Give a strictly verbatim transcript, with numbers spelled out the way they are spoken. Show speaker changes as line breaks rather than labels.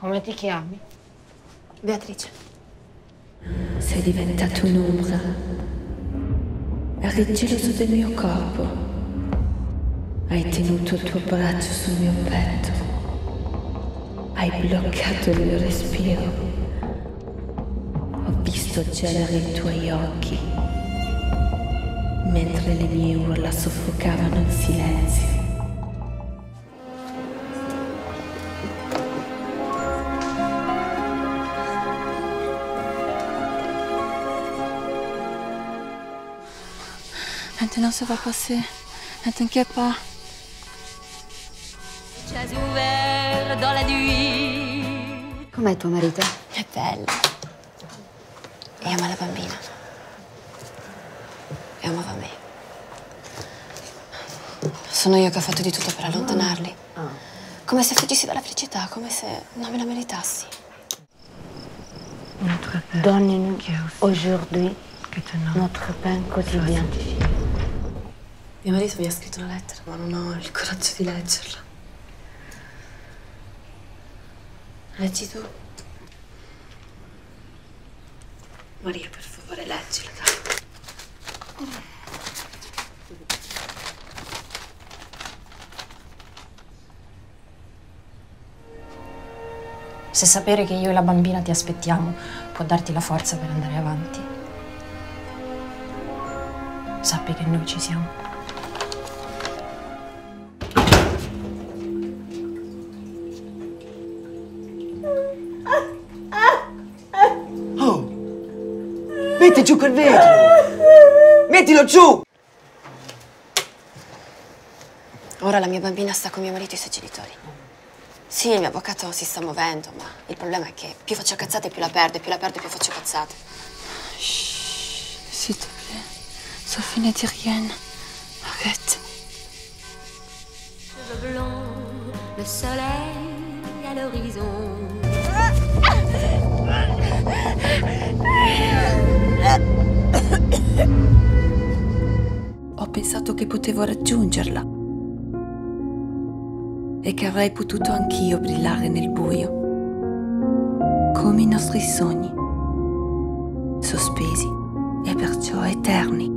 Come ti chiami?
Beatrice.
Sei diventato un'ombra. Eri geloso del mio corpo. Hai tenuto il tuo braccio sul mio petto. Hai bloccato il mio respiro. Ho visto gelare i tuoi occhi, mentre le mie urla soffocavano il silenzio.
Maintenant ça va passer, ne t'inquiète pas.
Ci has ouvert dans la nuit.
Com'è tuo marito?
È bello.
E ama la bambina. E amava me. Sono io che ho fatto di tutto per allontanarli. Come se fuggissi dalla felicità, come se non me la meritassi.
Donne-nous aujourd'hui notre pain quotidien.
Mio marito mi ha scritto una lettera, ma non ho il coraggio di leggerla. Leggi tu. Maria, per favore, leggila, dai.
Se sapere che io e la bambina ti aspettiamo può darti la forza per andare avanti, sappi che noi ci siamo.
Oh! Metti giù quel vetro! Mettilo giù!
Ora la mia bambina sta con mio marito e i suoi genitori. Sì, il mio avvocato si sta muovendo, ma il problema è che più faccio cazzate più la perde, più la perde più faccio cazzate.
Chut, s'il te plaît. Sophie ne dit rien. Arrête.
Cheveux blonds, le soleil à l'horizon.
Ho pensato che potevo raggiungerla e che avrei potuto anch'io brillare nel buio, come i nostri sogni, sospesi e perciò eterni.